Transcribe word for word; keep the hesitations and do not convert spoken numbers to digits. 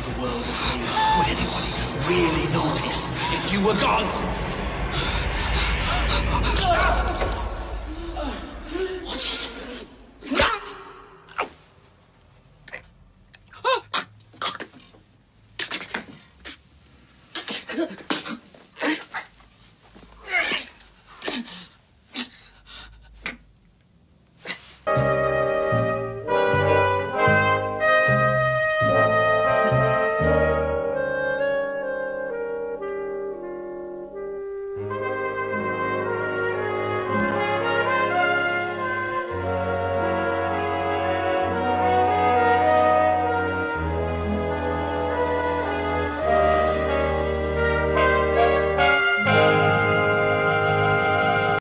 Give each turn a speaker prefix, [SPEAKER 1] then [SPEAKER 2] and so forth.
[SPEAKER 1] the world a favour. Would anybody really notice if you were gone? Watch it. Good.